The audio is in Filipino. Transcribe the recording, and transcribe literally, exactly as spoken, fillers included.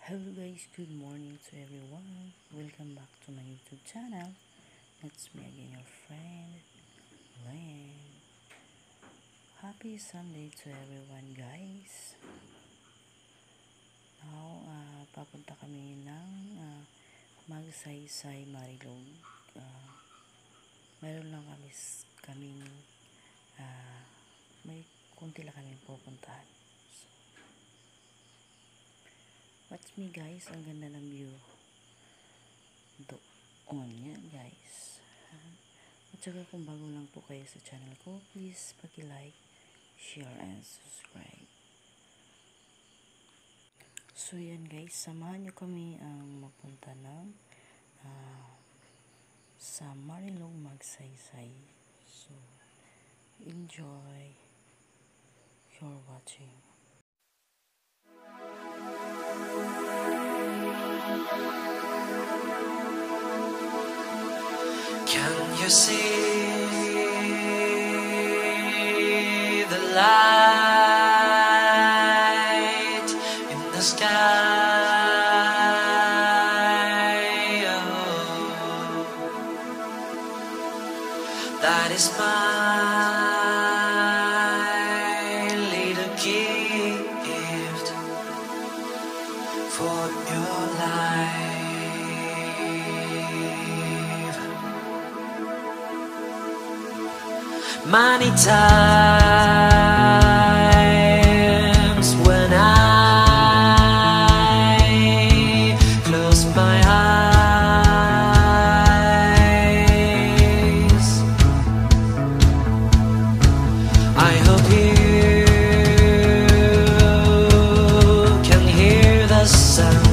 Hello guys, good morning to everyone. Welcome back to my YouTube channel. It's me again, your friend, Len. Happy Sunday to everyone guys. Now, uh, papunta kami ng uh, Magsaysay, Marilog. Uh, meron lang kami, kaming, uh, may kunti lang kami pupuntahan. Watch me guys, ang ganda ng view doon yan guys. At saka kung bago lang po kayo sa channel ko, please paki-like, share and subscribe. So yan guys, samahan nyo kami ang magpunta ng uh, sa Marilog, Magsaysay. So enjoy your watching. Can you see the light in the sky? Oh, that is my little gift for your life. Many times when I close my eyes, I hope you can hear the sound